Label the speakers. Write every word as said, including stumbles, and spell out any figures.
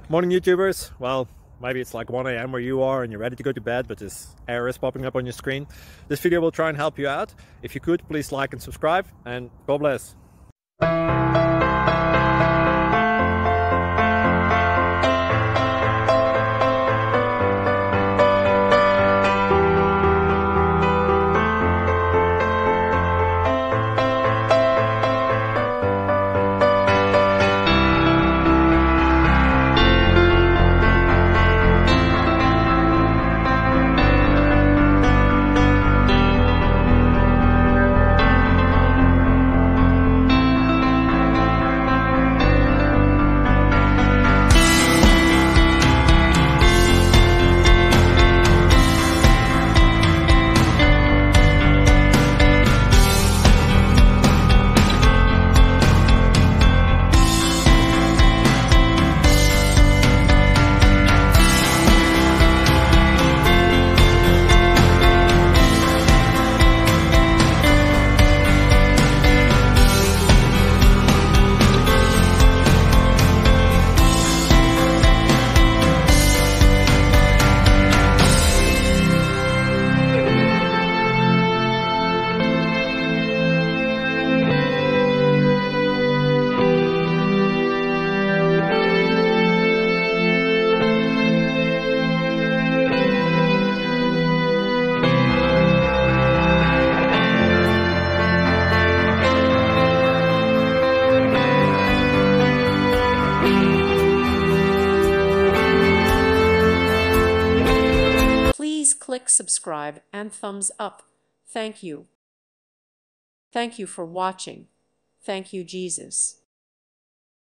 Speaker 1: Morning YouTubers. Well, maybe it's like one A M where you are and you're ready to go to bed, but this error is popping up on your screen. This video will try and help you out. If you could, please like and subscribe, and God bless.
Speaker 2: Please click subscribe and thumbs up. Thank you. Thank you for watching. Thank you, Jesus.